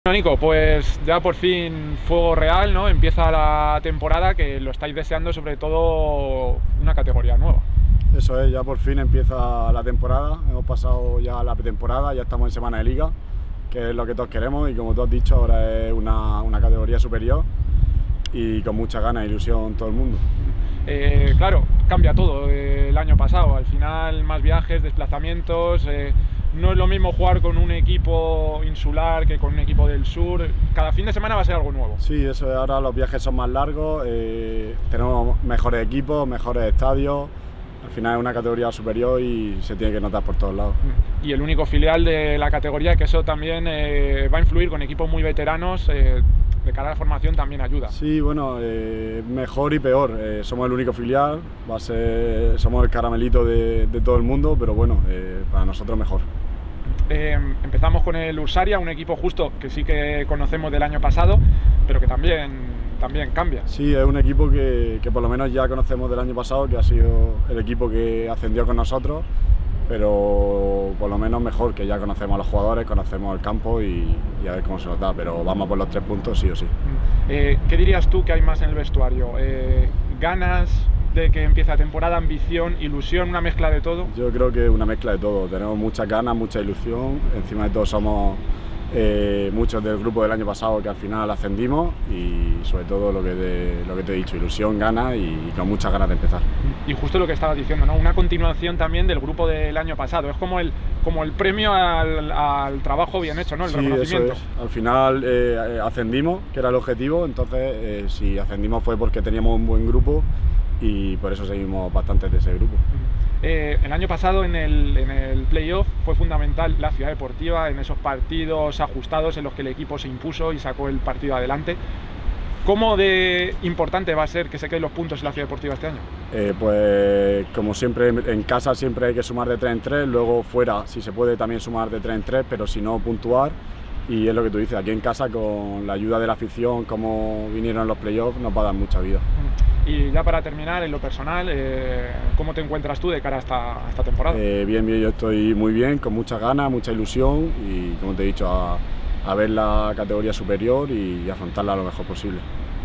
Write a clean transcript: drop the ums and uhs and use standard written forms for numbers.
Bueno, Nico, pues ya por fin fuego real, ¿no? Empieza la temporada, que lo estáis deseando, sobre todo una categoría nueva. Eso es, ya por fin empieza la temporada, hemos pasado ya la pretemporada, ya estamos en semana de liga, que es lo que todos queremos y como tú has dicho, ahora es una categoría superior y con mucha ganas e ilusión todo el mundo. Claro, cambia todo el año pasado, al final más viajes, desplazamientos, no es lo mismo jugar con un equipo insular que con un equipo del sur, cada fin de semana va a ser algo nuevo. Sí, eso es, ahora los viajes son más largos, tenemos mejores equipos, mejores estadios, al final es una categoría superior y se tiene que notar por todos lados. Y el único filial de la categoría, que eso también va a influir con equipos muy veteranos, de cara a la formación también ayuda. Sí, bueno, mejor y peor. Somos el único filial, somos el caramelito de todo el mundo, pero bueno, para nosotros mejor. Empezamos con el Ursaria, un equipo justo que sí que conocemos del año pasado, pero que también cambia. Sí, es un equipo que por lo menos ya conocemos del año pasado, que ha sido el equipo que ascendió con nosotros, pero por lo menos mejor, que ya conocemos a los jugadores, conocemos el campo y a ver cómo se nos da, pero vamos por los 3 puntos sí o sí. ¿Qué dirías tú que hay más en el vestuario? ¿Ganas de que empiece la temporada, ambición, ilusión, una mezcla de todo? Yo creo que es una mezcla de todo, tenemos muchas ganas, mucha ilusión, encima de todo somos muchos del grupo del año pasado que al final ascendimos y sobre todo lo que te he dicho, ilusión, ganas y con muchas ganas de empezar. Y justo lo que estabas diciendo, ¿no? Una continuación también del grupo del año pasado, es como el premio al trabajo bien hecho, ¿no? El reconocimiento. Eso es. Al final ascendimos, que era el objetivo, entonces si ascendimos fue porque teníamos un buen grupo y por eso seguimos bastantes de ese grupo. El año pasado en el playoff fue fundamental la Ciudad Deportiva, en esos partidos ajustados en los que el equipo se impuso y sacó el partido adelante. ¿Cómo de importante va a ser que se queden los puntos en la Ciudad Deportiva este año? Pues como siempre, en casa siempre hay que sumar de 3 en 3, luego fuera si se puede también sumar de 3 en 3, pero si no puntuar. Y es lo que tú dices, aquí en casa con la ayuda de la afición, como vinieron los playoffs, nos va a dar mucha vida. Y ya para terminar, en lo personal, ¿cómo te encuentras tú de cara a esta temporada? Bien, yo estoy muy bien, con muchas ganas, mucha ilusión y como te he dicho, a ver la categoría superior y afrontarla lo mejor posible.